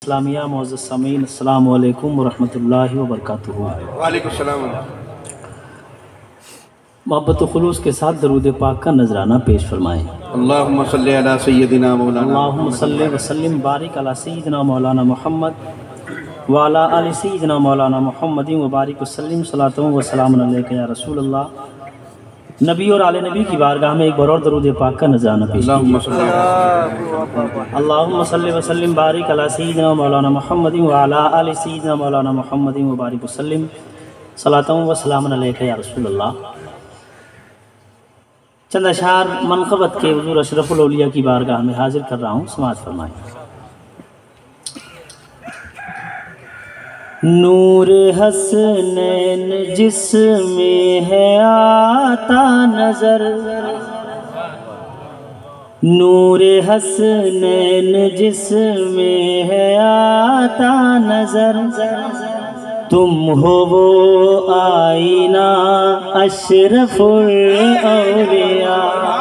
اسلامیہ معزز سامعین السلام علیکم ورحمۃ اللہ وبرکاتہ۔ وعلیکم السلام۔ محبت و خلوص کے ساتھ درود پاک کا نذرانہ پیش فرمائیں۔ اللہم صلی علی سیدنا مولانا اللہم صلی وسلم بارک علی سیدنا مولانا محمد وعلی آل سیدنا مولانا محمد وبارک وسلم صلاۃ و سلام علیک یا رسول اللہ۔ نبی اور آل نبی کی بارگاہ میں ایک بار اور درود پاک کا نذرانہ پیش کیجیے۔ اللہم صلی علی اللہم صلی وسلم بارک علی سیدنا مولانا محمد وعلی آل سیدنا مولانا محمد وبارک وسلم صلاۃ و سلام علیک یا رسول اللہ۔ چند اشعار منقبت کے حضور اشرف الاولیاء کی بارگاہ میں حاضر کر رہا ہوں، سماعت فرمائیں۔ نور حسنین جس میں ہے آتا نظر، نور حسنین جس میں ہے آتا نظر، تم ہو وہ آئینہ اشرف الاولیاء۔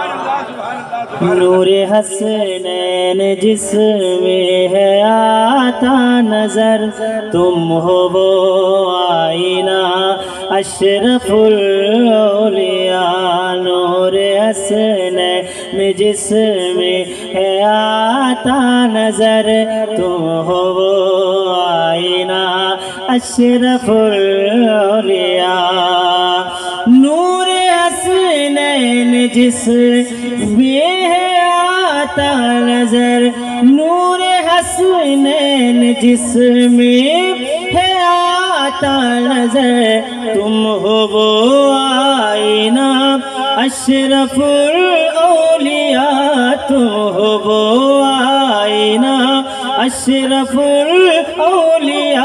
نور حسنین جس میں ہے آتا نظر، تم ہو وہ آئینہ اشرف الاولیاء۔ نور حسنین جس میں ہے آتا نظر، تم ہو وہ آئینہ اشرف الاولیاء۔ نور حسنین جس میں ہے آتا نظر، نور حسنین جس میں ہے آتا نظر، تم ہو وہ آئینہ اشرف الاولیاء۔ تم ہو وہ آئینہ اشرف الاولیاء۔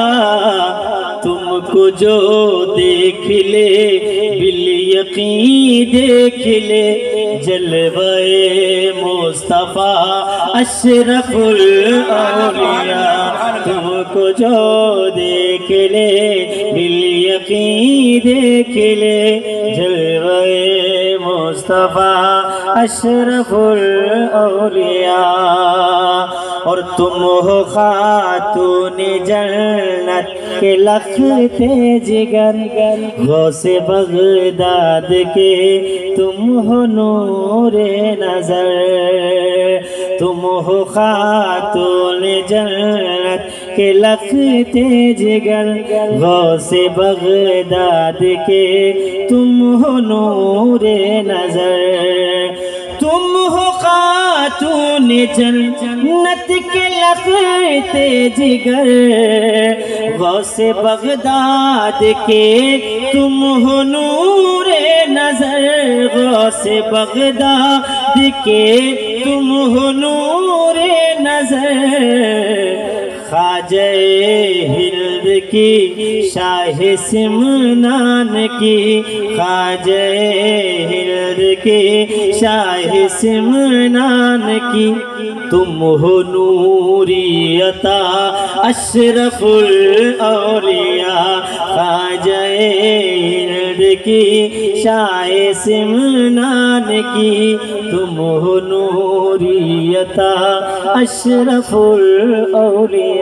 تم کو جو دیکھ لے بالیقین دیکھ لے، جلوہ مصطفیٰ اشرف الاولیاء۔ تم کو جو دیکھ لے بالیقین دیکھ لے، جلوہ مصطفیٰ اشرف الاولیاء۔ اور تم ہو خاتون جنت کے لختے جگر، غوث بغداد کے تم ہو نور نظر۔ تم ہو خاتون جنت کے لختے جگر، غوث بغداد کے تم ہو نور نظر۔ تم ہو خاتون جنت کے لختے جگر، غوث بغداد کے تم ہو نور نظر۔ غوث بغداد کے تم ہو نور نظر۔ خواجہ ہند کی شاہ سمنان کی، خواجہ ہند کی شاہ سمنان کی، تم ہو نوری عطا اشرف الاولیاء۔ خواجہ ہند کی شاہ سمنان کی، تم ہو نوری عطا اشرف الاولیاء۔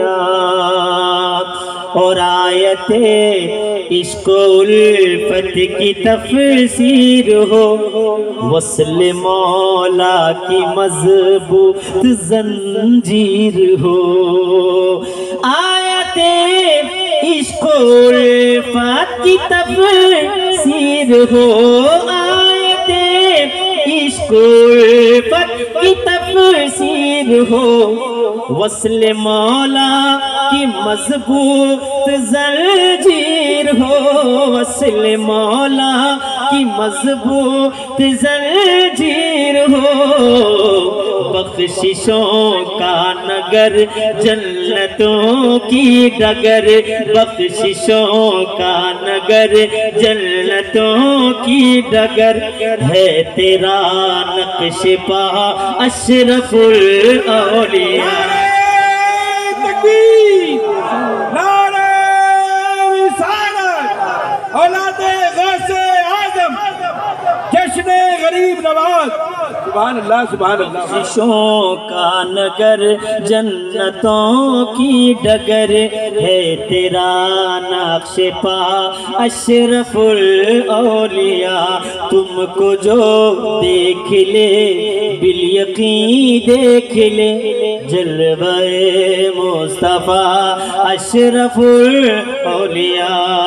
اور آیت عشق و الفت کی تفسیر ہو، وصل مولا کی مضبوط زنجیر ہو۔ آیت عشق و الفت کی تفسیر ہو، آیت عشق و الفت کی تفسیر ہو، وصل مولا کی مضبوط زنجیر ہو، وصل مولا کی مضبوط زنجیر ہو۔ بخششوں کا نگر جنتوں کی ڈگر، بخششوں کا نگر جنتوں کی ڈگر، ہے تیرا نقش پا اشرف الاولیاء۔ نعرہ رسالت، اولاد غوث اعظم، جشن غریب نواز، سبحان اللہ سبحان اللہ خوشوں کا نگر جنتوں کی ڈگر ہے تیرا نقش پا اشرف الاولیاء تم کو جو دیکھ لے بالیقین دیکھ لے جلوہ مصطفیٰ اشرف الاولیاء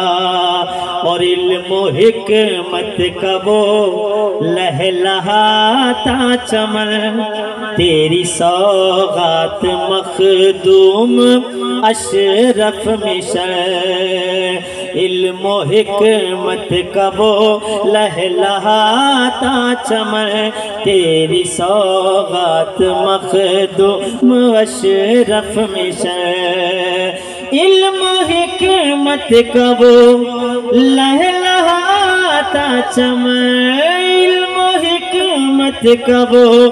اور علم و حکمت کا وہ لہلہاتا چمن تیری سوغات مخدوم اشرف مشن علم و حکمت کا وہ لہلہاتا چمن تیری سوغات مخدوم اشرف مشن علم و حکمت کا وہ لہلہاتا چمن علم و حکمت کا وہ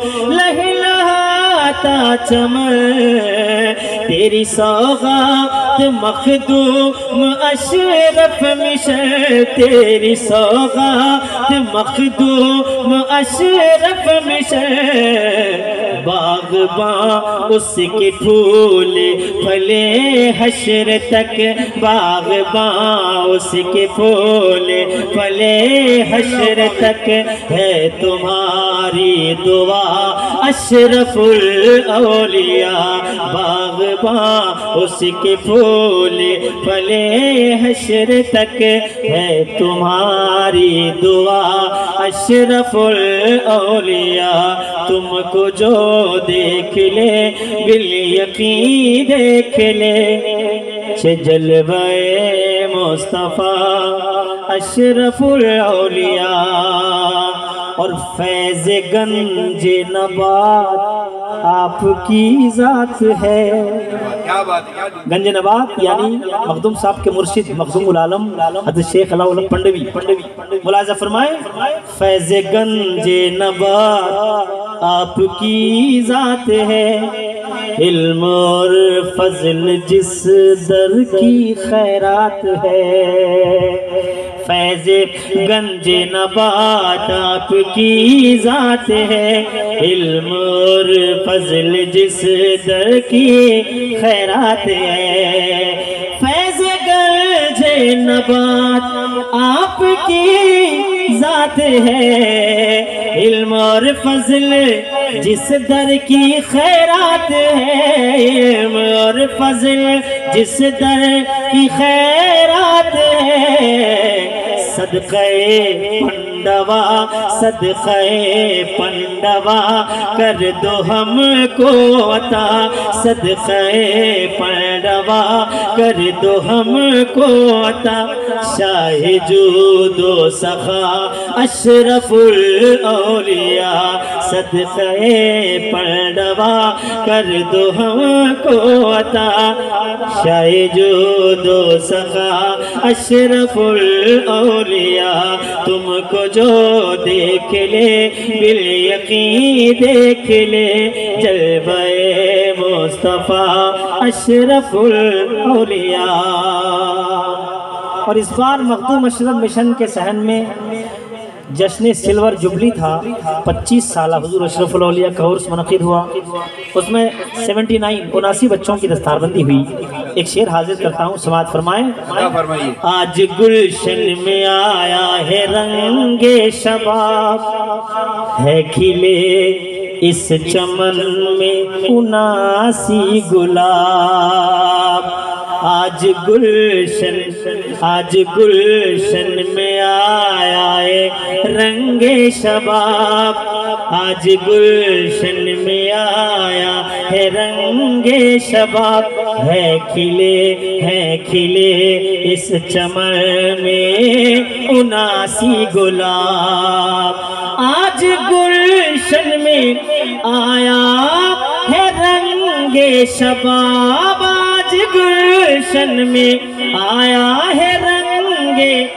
لہلہاتا چمن تیری سوغات مخدوم اشرف مشن تیری سوغات مخدوم اشرف مشن باغباں اس کے پھول پھلے حشر تک باغباں اس کے پھول پھلے حشر تک ہے تمہاری دعا اشرف الاولیاء باغباں اس کے پھول پھلے حشر تک ہے تمہاری دعا اشرف الاولیاء تم کو جو دیکھ لے بالیقین دیکھ لے جلوہ مصطفیٰ اشرف الاولیاء اور فیض گنج نبات آپ کی ذات ہے کیا بات ہے گنج نبات یعنی مخدوم صاحب کے مرشد مخدوم العالم حضرت شیخ علاء اللہ پنڈوی ملاحظہ فرمائے فیض گنج نبات آپ کی ذات ہے علم اور فضل جس در کی خیرات ہے فیض گنج نبات آپ کی ذات ہے علم اور فضل جس در کی خیرات ہے فیض گنج نبات آپ کی ذات ہے علم اور فضل جس در کی خیرات ہے علم اور فضل جس در کی خیرات ہے صدقہ پنڈوا صدقہ پنڈوا کر دو ہم کو عطا صدقہ پنڈوا کر دو ہم کو عطا شاہ جود و سخا اشرف الاولیاء صدقہ پنڈوا کر دو ہم کو عطا شاہ جود و سخا اشرف الاولیاء تم کو جو دیکھ لے بالیقین دیکھ لے جلوہ مصطفیٰ اشرف الاولیاء اور اس بار مخدوم اشرف مشن کے صحن میں جشن سلور جبلی تھا 25 سالہ حضور اشرف الاولیاء کا عرس منعقد ہوا اس میں 79 بچوں کی دستار بندی ہوئی ایک شعر حاضر کرتا ہوں سماعت فرمائیں آج گلشن میں آیا ہے رنگ شباب ہے کھلے اس چمن میں 79 گلاب آج گلشن میں آیا ہے رنگ شباب آج گلشن میں آیا ہے رنگ شباب ہے کھلے اس چمن میں 79 گلاب آج گلشن میں آیا ہے رنگ شباب آج گلشن میں آیا ہے رنگ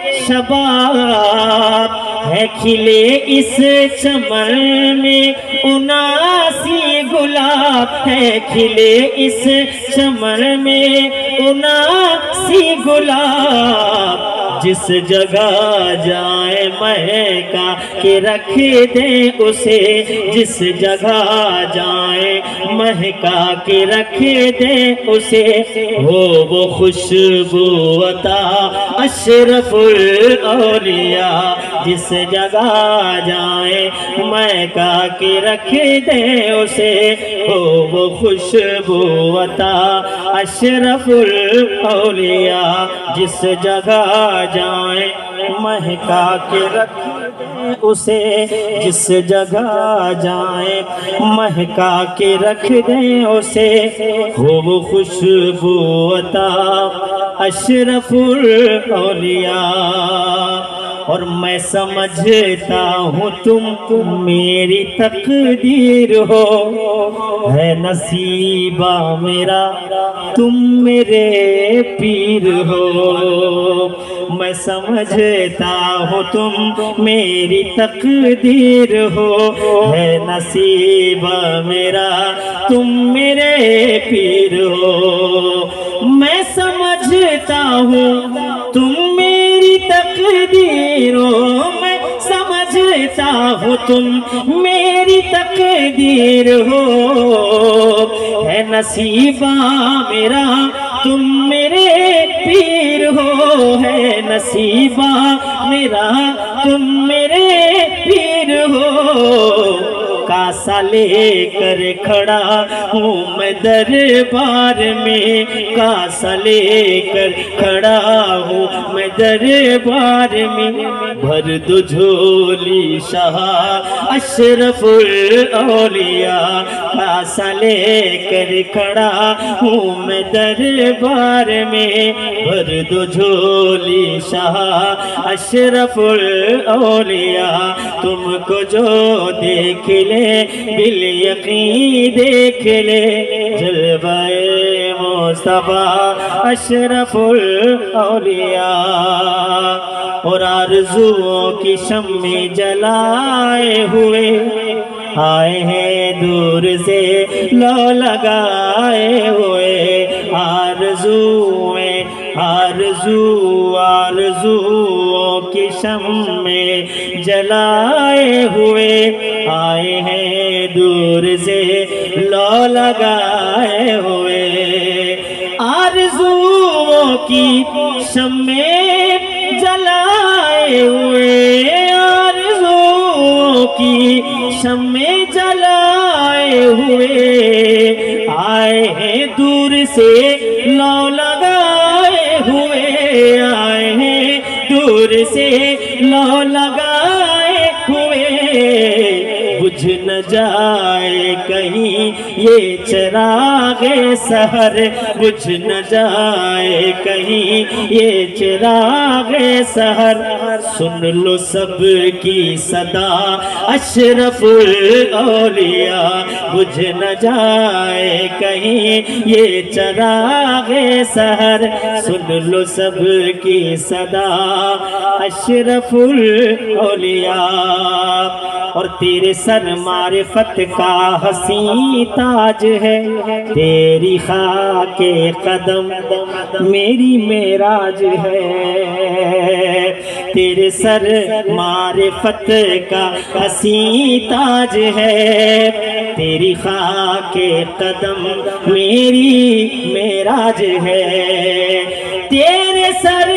شباب ہے کھلے اس چمن میں 79 گلاب ہے کھلے اس چمن میں 79 گلاب جس جگہ جائیں مہکا کے رکھ دیں اسے، جس جگہ جائیں مہکا کے رکھ دیں اسے، ہو وہ خوشبو عطا اشرف الاولیاء، جس جگہ جائیں مہکا کے رکھ دیں اسے، ہو وہ خوشبو عطا اشرف الاولیاء، جس جگہ جائیں مہکا کے رکھ دیں اسے، جس جگہ جائیں مہکا کے رکھ دیں اسے، ہو وہ خوشبو عطا اشرف الاولیاء۔ اور میں سمجھتا ہوں تم میری تقدیر ہو، ہے نصیبہ میرا تم میرے پیر ہو، میں سمجھتا ہوں تم میری تقدیر ہو، ہے نصیبہ میرا تم میرے پیر ہو، میں سمجھتا ہوں تم میری تقدیر ہو، میں سمجھتا ہوں تم میری تقدیر ہو، ہے نصیبہ میرا تم میرے پیر ہو، ہے نصیبہ میرا تم میرے پیر ہو، کاسا لے کر کھڑا ہوں میں دربار میں، کاسا لے کر کھڑا ہوں میں دربار میں، بھر دو جھولی شاہ اشرف الاولیاء، کاسا لے کر کھڑا ہوں میں دربار میں، بھر دو جھولی شاہ اشرف الاولیاء، تم کو جو دیکھ لے بالیقین دیکھ لے جلوہ مصطفیٰ اشرف الاولیاء، اور آرزوؤں کی شمع جلائے ہوئے آئے ہیں دور سے لو لگائے ہوئے، آرزوؤں کی شمع جلائے ہوئے آئے ہیں دور سے لو لگائے ہوئے، آرزوؤں کی شمع جلائے ہوئے، آرزوؤں کی شمع جلائے ہوئے آئے ہیں دور سے لو لگائے ہوئے، آئے ہیں دور سے لو لگائے ہوئے، بجھ نہ جائے کہیں یہ چراغ سحر، بجھ نہ جائے کہیں یہ چراغ سحر، سن لو سب کی صدا اشرف الاولیاء، بجھ نہ جائے کہیں یہ چراغ سحر، سن لو سب کی صدا اشرف الاولیاء، اور تیرے سر معرفت کا حسین تاج ہے، تیری خاک قدم میری معراج ہے، تیرے سر معرفت کا حسین تاج ہے، تیری خاک قدم میری معراج ہے، تیرے سر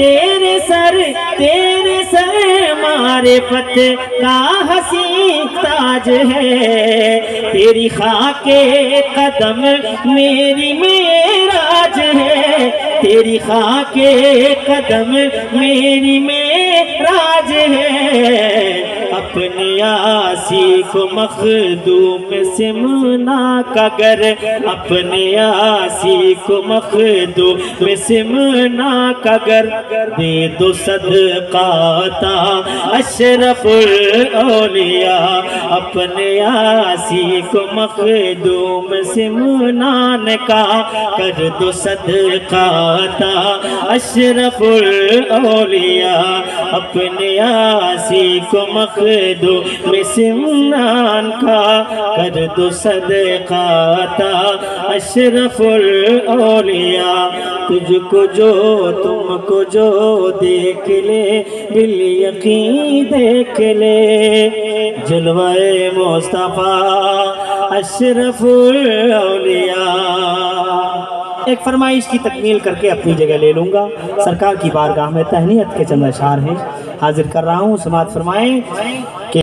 معرفت کا حسین تاج ہے، تیری خاک قدم میری معراج ہے، تیری خاک قدم میری معراج ہے، اپنے آسی کو مخدوم سمنا کا گر، اپنے آسی کو مخدوم سمنا کا گر، دے دو صدقہ عطا اشرف الاولیاء، اپنے آسی کو مخدوم سمنان کا کر دو صدقہ عطا اشرف الاولیاء، اپنے آسی کو مخدوم دو میں سمنان کا کر دو صدقہ عطا اشرف الاولیاء تجھ کو جو تم کو جو دیکھ لے بالیقین دیکھ لے جلوہ مصطفیٰ اشرف الاولیاء۔ ایک فرمائش کی تکمیل کر کے اپنی جگہ لے لوں گا۔ سرکار کی بارگاہ میں تہنیت کے چند اشعار ہیں حاضر کر رہا ہوں، سماعت فرمائیں کہ